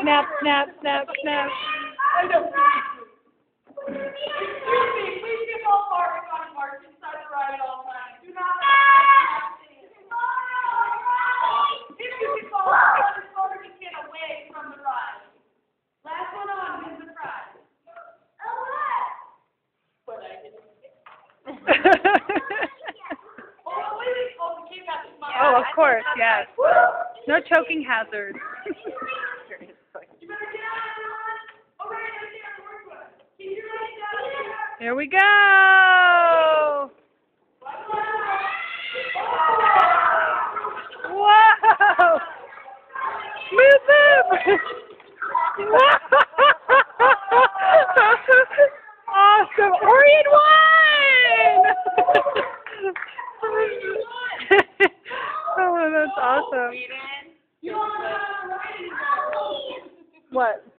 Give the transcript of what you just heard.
Snap, snap, snap, snap. I know. Excuse me, please give all barking on marks inside the ride at all times. Do not if you can fall out, it's order to get away from the ride. Last one on wins the prize. But I didn't. Oh, wait. Oh, the kid got the smile. Oh, of course, yes. No choking hazard. You better get out of the ride. All right, right there, the worst one. Keep your legs down. Here we go. Whoa! Move up! Awesome! Orien won! Oh, that's awesome. What?